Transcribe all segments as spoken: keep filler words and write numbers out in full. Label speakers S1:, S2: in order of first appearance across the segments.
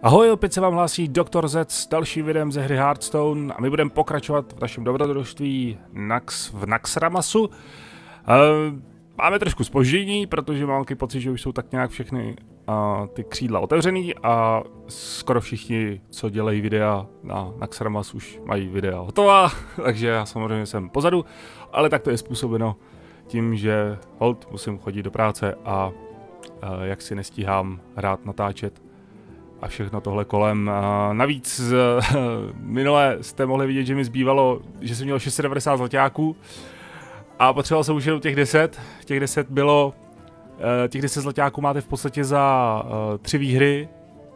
S1: Ahoj, opět se vám hlásí doktor Z s dalším videem ze hry Hearthstone a my budeme pokračovat v našem dobrodružství Nax v Naxxramasu. Uh, máme trošku zpoždění, protože mám takový pocit, že už jsou tak nějak všechny uh, ty křídla otevřený a skoro všichni, co dělají videa na Naxxramas, už mají videa hotová, takže já samozřejmě jsem pozadu, ale tak to je způsobeno tím, že hold musím chodit do práce a uh, jak si nestíhám hrát, natáčet a všechno tohle kolem. A navíc uh, minule jste mohli vidět, že mi zbývalo, že jsem měl šest set devadesát zlaťáků a potřeboval jsem už jenom těch deset. Těch deset bylo, uh, těch deset zlaťáků máte v podstatě za uh, tři výhry.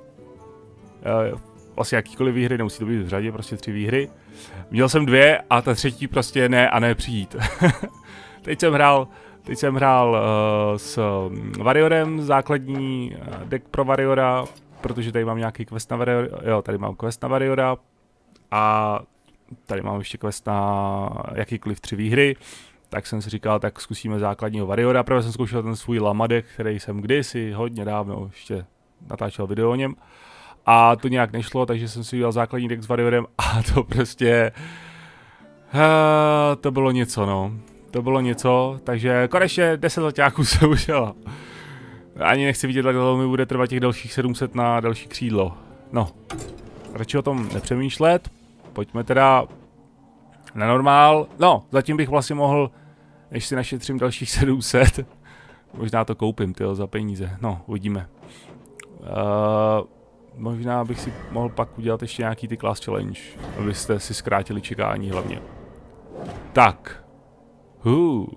S1: Uh, vlastně jakýkoliv výhry, nemusí to být v řadě, prostě tři výhry. Měl jsem dvě a ta třetí prostě ne a ne přijít. Teď jsem hrál, teď jsem hrál uh, s Warriorem, základní deck pro Warriora, protože tady mám nějaký quest na Warriora, jo, tady mám quest na Warriora a tady mám ještě quest na jakýkoliv tři výhry, tak jsem si říkal, tak zkusíme základního Warriora. Prvé jsem zkoušel ten svůj Lamadek, který jsem kdysi hodně dávno ještě natáčel video o něm a to nějak nešlo, takže jsem si udělal základní deck s Warriorem a to prostě, uh, to bylo něco, no, to bylo něco, takže konečně deset zlaťáků se udělal. Ani nechci vidět, jak dlouho mi bude trvat těch dalších sedm set na další křídlo. No, radši o tom nepřemýšlet. Pojďme teda na normál. No, zatím bych vlastně mohl, než si našetřím dalších sedm set. Možná to koupím, tyjo, za peníze. No, uvidíme. Uh, možná bych si mohl pak udělat ještě nějaký ty class challenge, abyste si zkrátili čekání hlavně. Tak. Uh.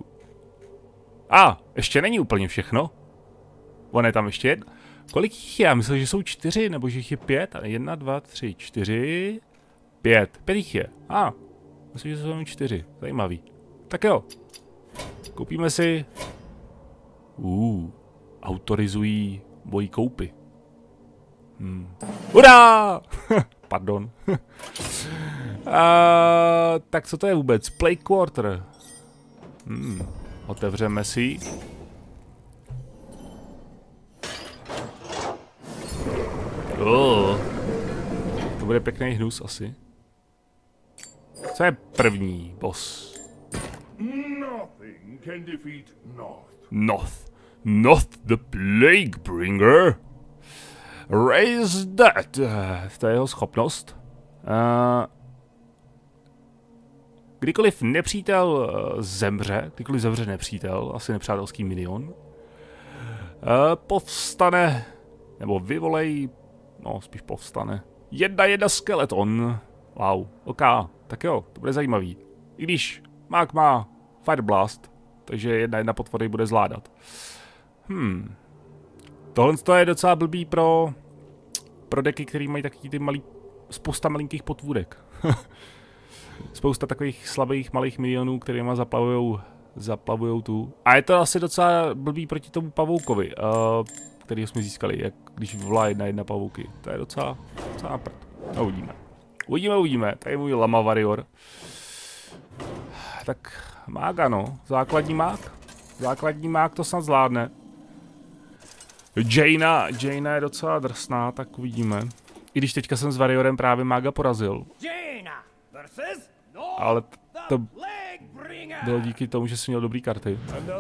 S1: A, ještě není úplně všechno. On je tam ještě jedna. Kolik jich je? Já myslel, že jsou čtyři, nebo že jich je pět. Jedna, dva, tři, čtyři, pět. Pět jich je. A, ah, myslím, že jsou jenom čtyři. Zajímavý. Tak jo. Koupíme si. Uh, autorizují moji koupy. Hmm. Hurá! Pardon. uh, tak co to je vůbec? Play quarter. Hmm. Otevřeme si. Oh. To bude pěkný hnus asi. Co je první boss? Noth. Noth the Plague Bringer. Raise that. To je jeho schopnost. Uh, kdykoliv nepřítel zemře, kdykoliv zemře nepřítel, asi nepřátelský minion, uh, povstane, nebo vyvolej, no, spíš povstane. Jedna jedna skeleton. Wow, ok, tak jo, to bude zajímavý. I když mák má Fire Blast, takže jedna jedna potvory bude zvládat. Hmm. Tohle je docela blbý pro, pro deky, který mají taky ty malý, spousta malinkých potvůrek. Spousta takových slabých malých milionů, kterýma zaplavujou, zaplavujou tu. A je to asi docela blbý proti tomu pavoukovi. Uh, který jsme získali, jak když volá jedna jedna pavouky. To je docela, docela prd. No, uvidíme. Uvidíme, uvidíme. Tady je můj Lama Warrior. Tak mága, no. Základní mák. Základní mák to snad zvládne. Jaina, Jaina je docela drsná, tak uvidíme. I když teďka jsem s Warriorem právě mága porazil. Ale to bylo díky tomu, že jsi měl dobrý karty.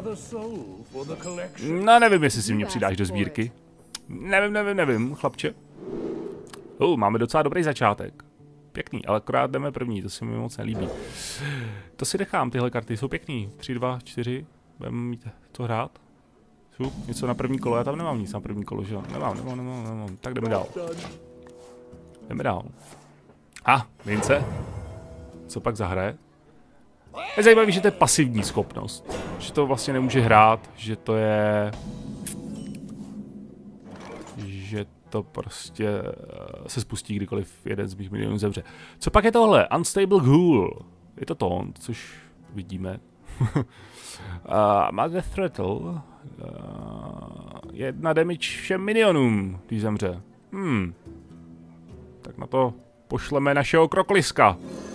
S1: No nevím, jestli si mě přidáš do sbírky. Nevím, nevím, nevím, chlapče. Uh, máme docela dobrý začátek. Pěkný, ale akorát jdeme první, to se mi moc nelíbí. To si nechám, tyhle karty jsou pěkný. tři, dva, čtyři, budeme mít co hrát. Šup, něco na první kolo, já tam nemám nic na první kolo, že jo? Nemám, nemám, nemám, nemám. Tak jdeme dál. Jdeme dál. A, ah, mince. Co pak zahraje? Je zajímavé, že to je pasivní schopnost. Že to vlastně nemůže hrát, že to je... Že to prostě se spustí, kdykoliv jeden z mých milionů zemře. Co pak je tohle? Unstable Ghoul. Je to to, což vidíme. uh, má Death Rattle. Uh, jedna damage všem minionům, když zemře. Hmm. Tak na to pošleme našeho krokliska.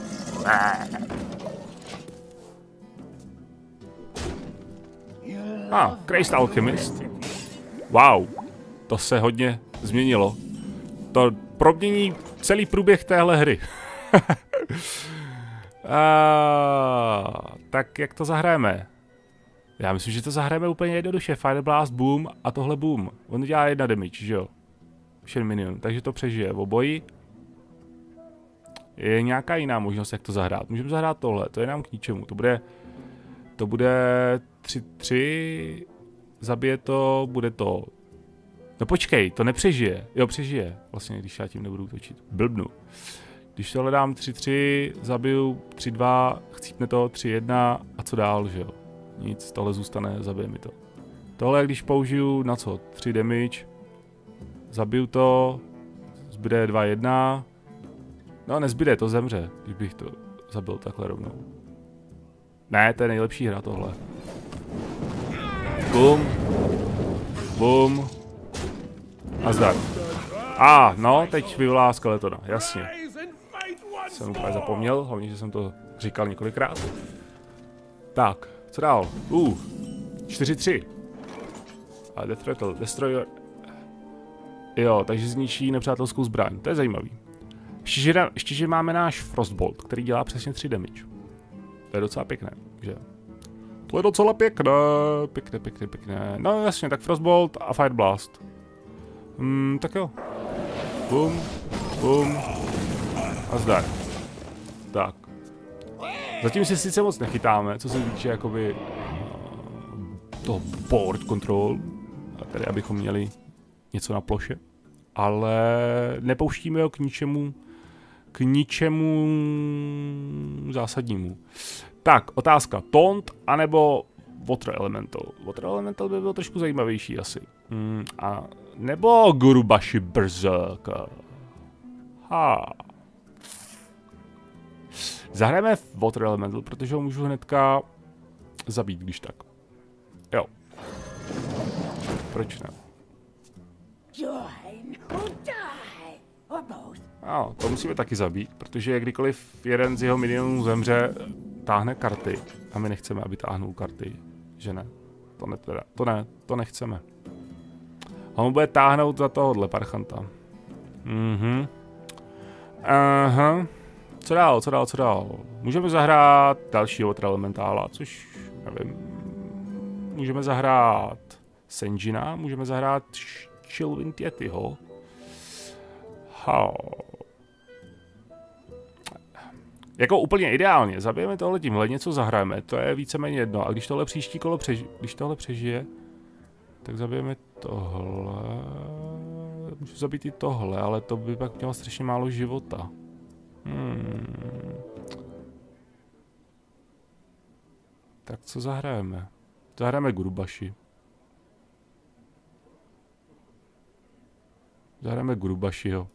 S1: A, ah, Crazed Alchemist. Wow, to se hodně změnilo. To promění celý průběh téhle hry. A, tak jak to zahrajeme? Já myslím, že to zahrajeme úplně jednoduše. Fire Blast, boom a tohle boom. On dělá jedna damage, že jo? Shen minion, takže to přežije v oboji. Je nějaká jiná možnost, jak to zahrát. Můžeme zahrát tohle, to je nám k ničemu. To bude, to bude tři tři, zabije to, bude to... No počkej, to nepřežije. Jo, přežije. Vlastně, když já tím nebudu útočit. Blbnu. Když tohle dám tři tři, zabiju tři dva, chcípne to tři jedna a co dál, že jo? Nic, tohle zůstane, zabije mi to. Tohle, když použiju na co? tři damage. Zabiju to, zbyde dva jedna. No, nezbyde, to zemře, když bych to zabil takhle rovnou. Ne, to je nejlepší hra tohle. Bum. Bum. A zdar. A, ah, no, teď vyvolá skeletona, jasně. Jsem úplně zapomněl, hlavně, že jsem to říkal několikrát. Tak, co dál? Uh, čtyři tři. A Death Rattle, Destroyer. Jo, takže zničí nepřátelskou zbraň, to je zajímavý. Ještě že, ještě, že máme náš Frostbolt, který dělá přesně tři damage. To je docela pěkné, že? To je docela pěkné, pěkné, pěkné, pěkné. No jasně, tak Frostbolt a Fire Blast. Hmm, tak jo. Bum, bum. A zdar. Tak. Zatím si sice moc nechytáme, co se týče jakoby toho board control, tady abychom měli něco na ploše, ale nepouštíme ho k ničemu, k ničemu zásadnímu. Tak, otázka, Taunt anebo Water Elemental. Water Elemental by byl trošku zajímavější asi. Hmm, a nebo Gurubashi Berserker. Ha. Zahrajeme Water Elemental, protože ho můžu hnedka zabít, když tak. Jo. Proč ne? No, to musíme taky zabít, protože kdykoliv jeden z jeho minionů zemře, táhne karty. A my nechceme, aby táhnul karty. Že ne? To ne, teda. To ne, to nechceme. A on bude táhnout za tohohle parchanta. Mhm. Aha. Co dál, co dál, co dál? Můžeme zahrát dalšího Water Elementála, což nevím. Můžeme zahrát Senjina, můžeme zahrát Chillwind Yetiho. Ha. Jako úplně ideálně, zabijeme tohle tímhle, něco zahrajeme, to je víceméně jedno. A když tohle příští kolo přežije, když tohle přežije, tak zabijeme tohle. Můžu zabít i tohle, ale to by pak mělo strašně málo života. Hmm. Tak co zahrajeme? Zahrajeme Gurubashi. Zahrajeme Gurubashiho.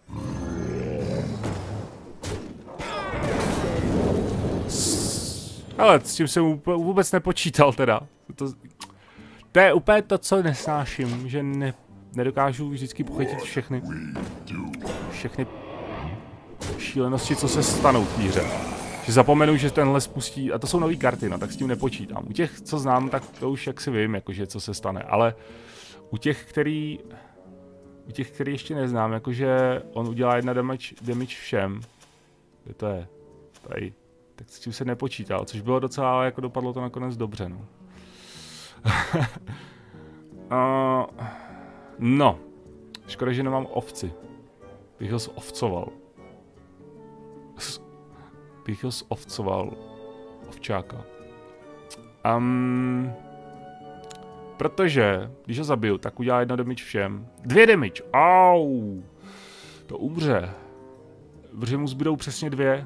S1: Ale s tím jsem vůbec nepočítal teda. To, to je úplně to, co nesnáším, že ne, nedokážu vždycky pochytit všechny. Všechny šílenosti, co se stanou v té hře. Že zapomenu, že tenhle spustí, a to jsou nové karty, no, tak s tím nepočítám. U těch, co znám, tak to už jak si vím, jakože co se stane, ale u těch, který, u těch, který ještě neznám, jakože on udělá jedna damage, damage všem. Kde to je? Tady. Tak s tím se nepočítal, což bylo docela, ale jako dopadlo to nakonec dobře, no. uh, no. Škoda, že nemám ovci. Bych ho zovcoval. Bych ho zovcoval. Ovčáka. Um, protože, když ho zabiju, tak udělá jedno damage všem. Dvě damage! Au! To umře. Protože mu zbydou přesně dvě.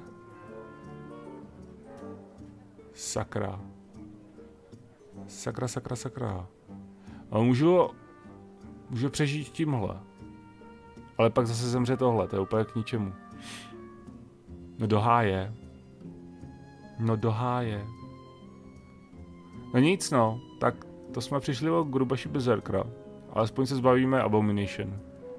S1: Sakra. Sakra, sakra, sakra. Ale můžu... Můžu přežít tímhle. Ale pak zase zemře tohle, to je úplně k ničemu. No do háje. No do háje. No nic no, tak to jsme přišli o Gurubashi Berserkera. Alespoň se zbavíme Abomination.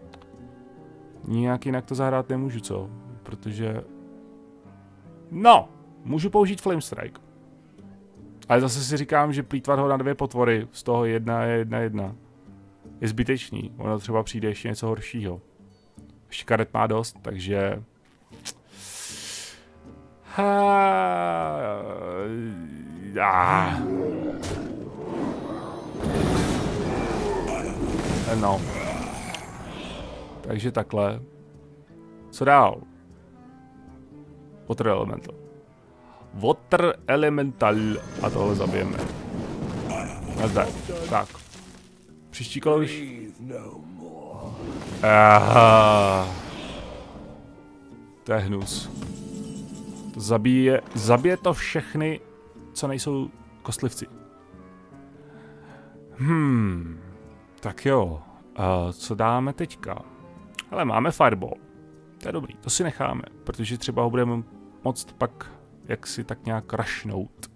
S1: Nijak jinak to zahrát nemůžu, co? Protože... No! Můžu použít Flame Strike. Ale zase si říkám, že plýtvat ho na dvě potvory, z toho jedna je jedna jedna. Je zbytečný, ono třeba přijde ještě něco horšího. Ještě karet má dost, takže... Ha... Ah. No. Takže takhle. Co dál? Water Elemental. Water Elemental. A tohle zabijeme. Nazdar. Tak. Příští kolo už... Aha. To je hnus. To zabije, zabije to všechny, co nejsou kostlivci. Hmm. Tak jo. Uh, co dáme teďka? Ale máme Fireball. To je dobrý, to si necháme, protože třeba ho budeme moct pak jaksi tak nějak rašnout.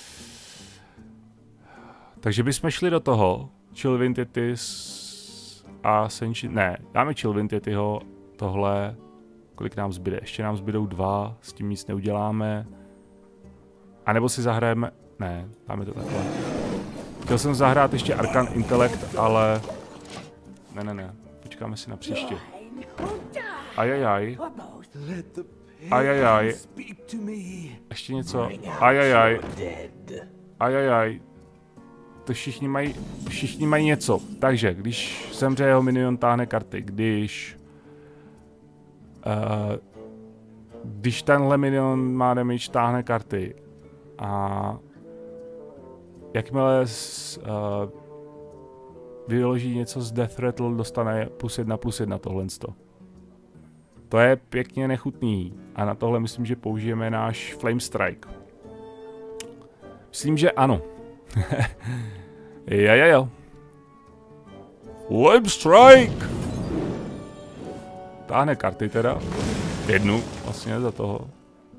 S1: Takže bychom šli do toho. Chillwind Yetis a Senshi... Ne, dáme Chillwind Yetiho, tohle... Kolik nám zbyde? Ještě nám zbydou dva, s tím nic neuděláme. A nebo si zahrajeme... Ne, dáme to takhle. Chtěl jsem zahrát ještě Arcane Intellect, ale... Ne, ne, ne. Počkáme si na příště. Ajajaj. Ajajaj. Ještě něco. Ajajaj. Ajajaj. To všichni mají, všichni mají něco. Takže, když zemře jeho minion, táhne karty. Když... Uh, když tenhle minion má damage, táhne karty. A... Jakmile s, uh, vyloží něco z Death Rattle, dostane plus jedna plus jedna tohle. To je pěkně nechutný. A na tohle myslím, že použijeme náš Flame Strike. Myslím, že ano. Jo, jo, jo. Flame Strike! Táhne karty teda. Jednu vlastně za toho.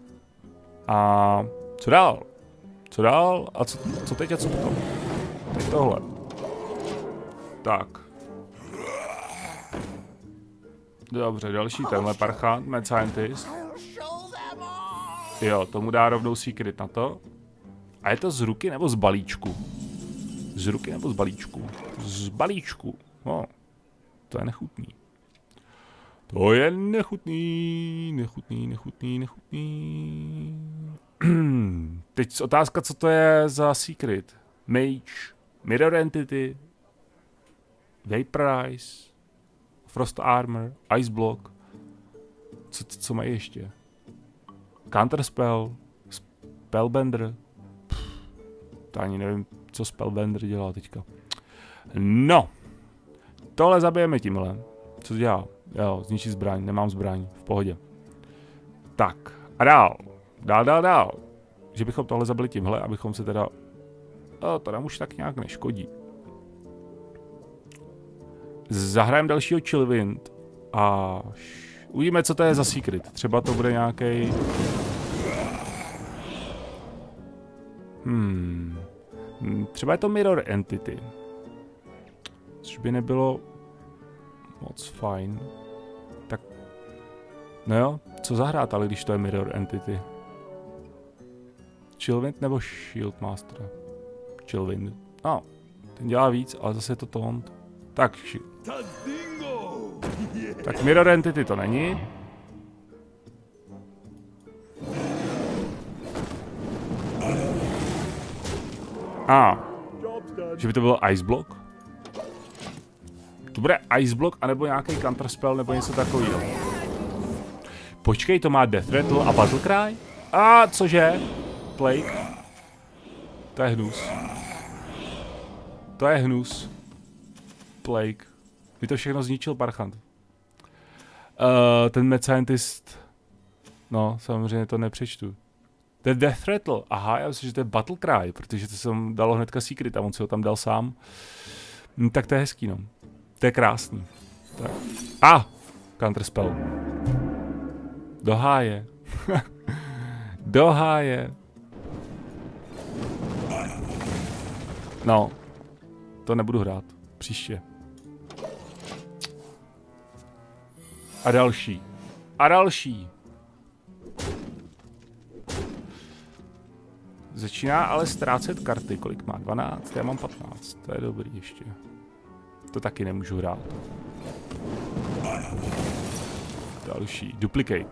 S1: A co dál? Co dál? A co, co teď a co potom? Teď tohle. Tak. Dobře, další tenhle parchant, Mad Scientist. Jo, tomu dá rovnou secret na to. A je to z ruky nebo z balíčku? Z ruky nebo z balíčku? Z balíčku. No, to je nechutný. To je nechutný, nechutný, nechutný, nechutný. Teď otázka, co to je za secret. Mage, Mirror Entity, Vaporize, Frost Armor, Ice Block. Co, co mají ještě? Counterspell, Spellbender. Pff, to ani nevím, co Spellbender dělá teďka. No. Tohle zabijeme tímhle. Co to dělá? Jo, zničí zbraň, nemám zbraň, v pohodě. Tak, a dál. Dál, dál, dál. Že bychom tohle zabili tímhle, abychom se teda... O, to nám už tak nějak neškodí. Zahrajeme dalšího Chillwind a uvidíme, co to je za secret. Třeba to bude nějaký. Hmm. Třeba je to Mirror Entity. Což by nebylo moc fajn. Tak. No jo, co zahrát, ale když to je Mirror Entity? Chillwind nebo Shieldmaster? Chillwind. No, ten dělá víc, ale zase je to taunt. Tak, tak Mirror Entity to není. A, ah, že by to bylo Ice Block. To bude Ice Block, anebo nějaký Counterspell, nebo něco takového. Počkej, to má Death Rattle a Battle Cry? A cože? Plague. To je hnus. To je hnus. Plague. By to všechno zničil Parchant. Uh, ten Mad Scientist. No, samozřejmě to nepřečtu. To je Death Rattle. Aha, já myslím, že to je Battle Cry, protože to jsem dal hnedka secret a on si ho tam dal sám. Hm, tak to je hezký, no. To je krásný. Tak. A! Ah, Counterspell. Do háje. Do háje. No. To nebudu hrát. Příště. A další. A další. Začíná ale ztrácet karty. Kolik má? dvanáct? Já mám patnáct. To je dobrý ještě. To taky nemůžu hrát. Další. Duplicate.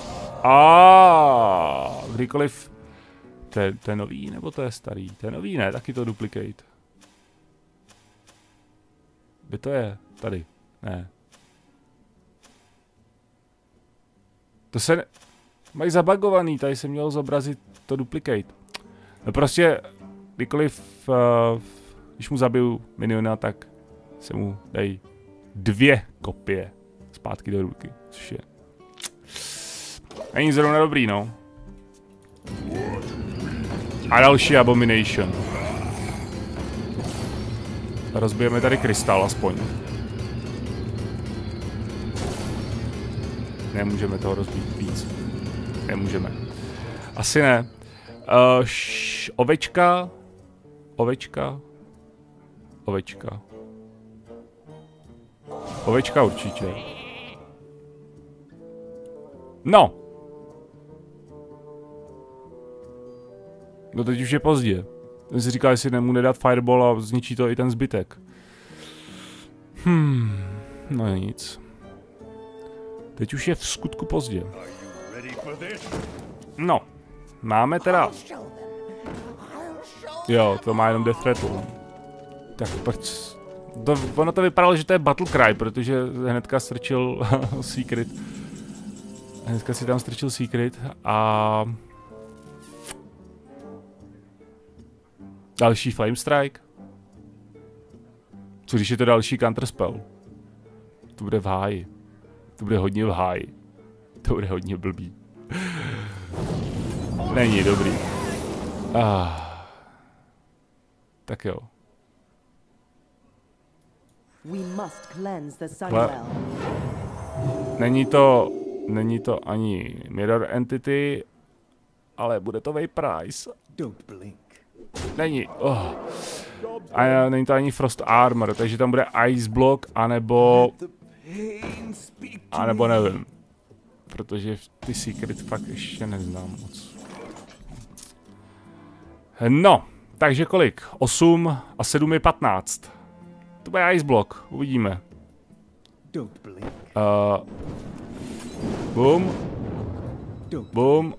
S1: A kdykoliv... To je, to je nový, nebo to je starý? To je nový, ne? Taky to duplicate. Kde to je? Tady. Ne. To se... Ne... Mají zabagovaný, tady se mělo zobrazit to duplicate. No prostě, kdykoliv, uh, když mu zabiju miniona, tak se mu dají dvě kopie zpátky do ruky, což je... Není zrovna dobrý, no. A další abomination. Rozbijeme tady krystal aspoň. Nemůžeme toho rozbít víc. Nemůžeme. Asi ne. Uh, š, ovečka. Ovečka. Ovečka. Ovečka určitě. No. No teď už je pozdě. Jsem si říkal, jestli nemůžu nedat fireball a zničí to i ten zbytek. Hmm. No nic. Teď už je v skutku pozdě. No. Máme teda... Jo, to má jenom Death Rattle. Tak proč... To, ono to vypadalo, že to je Battle Cry, protože hnedka strčil Secret. Hnedka si tam strčil Secret a... Další Flame Strike. Co když je to další Counter Spell? To bude v háji. To bude hodně v háji. To bude hodně blbý. Není dobrý. Ah. Tak jo. Kle... Není to... Není to ani Mirror Entity, ale bude to Vaporize. Není. Oh. A není to ani Frost Armor, takže tam bude Ice Block, anebo... A nebo nevím. Protože ty Secret fakt ještě neznám moc. No, takže kolik? osm a sedm je patnáct. To bude Ice Block, uvidíme. Uh, boom. Boom.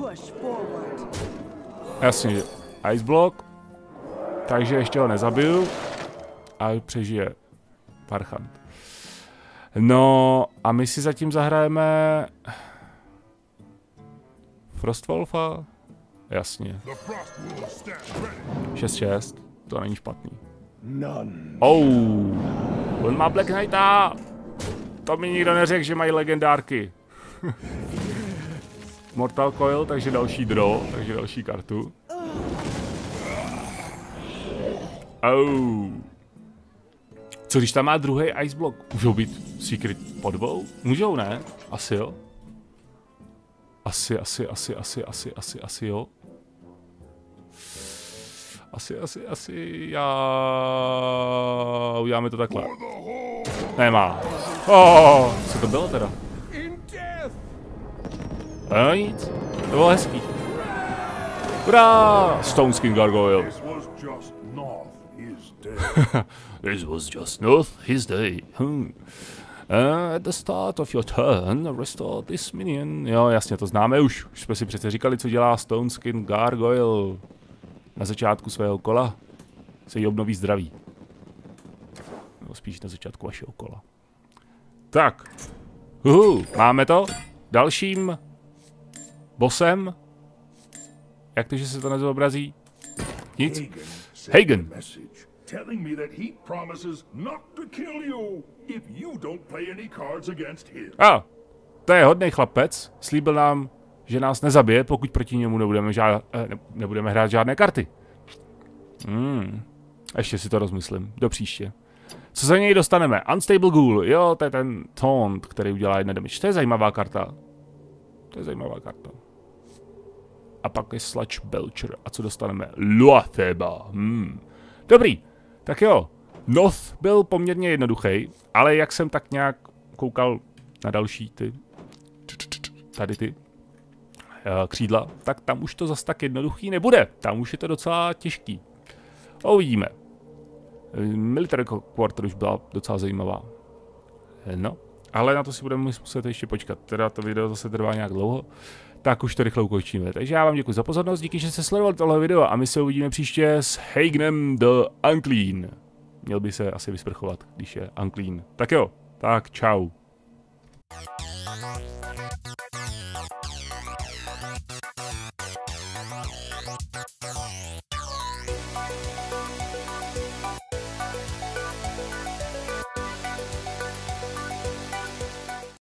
S1: Jasně, Ice Block. Takže ještě ho nezabiju. A přežije Parchant. No a my si zatím zahrajeme Frostwolfa? Jasně. šest šest, to není špatný. Oh, on má Black Knighta! To mi nikdo neřekl, že mají legendárky. Mortal Coil, takže další draw, takže další kartu. Oh. Co když tam má druhý Ice Block? Můžou být Secret po dvou? Můžou, ne? Asi jo. Asi, asi, asi, asi, asi, asi, asi jo. Asi, asi, asi, já... Uděláme to takhle. Nemá. Oh, co to bylo teda? No nic, to bylo hezký. Hurá! Stone Skin Gargoyle. This was just North his day. Hmm. Uh, at the start of your turn, restore this minion. Jo, jasně, to známe už. Už jsme si přece říkali, co dělá Stone Skin Gargoyle. Na začátku svého kola se jí obnoví zdraví. Nebo spíš na začátku vašeho kola. Tak. Uhu, máme to. Dalším bossem. Jak to, že se to nezobrazí? Nic. Hagen.
S2: Telling me that he promises not to kill you if you don't play any cards against him.
S1: A, to je hodnej chlapec. Slíbil nám, že nás nezabije, pokud proti němu nebudeme, žád, ne, nebudeme hrát žádné karty. Hmm. Ještě si to rozmyslím. Do příště. Co za něj dostaneme? Unstable Ghoul. Jo, to je ten taunt, který udělá jedna damage. To je zajímavá karta. To je zajímavá karta. A pak je Sludge Belcher. A co dostaneme? Luatheba. Hmm. Dobrý. Tak jo. Noth byl poměrně jednoduchý, ale jak jsem tak nějak koukal na další ty, tady ty křídla, tak tam už to zas tak jednoduchý nebude. Tam už je to docela těžký. A uvidíme. Military Quarter už byla docela zajímavá. No. Ale na to si budeme muset ještě počkat, teda to video zase trvá nějak dlouho, tak už to rychle ukončíme. Takže já vám děkuji za pozornost, díky, že jste sledovali tohle video a my se uvidíme příště s Hagenem the Unclean. Měl by se asi vysprchovat, když je Unclean. Tak jo, tak čau.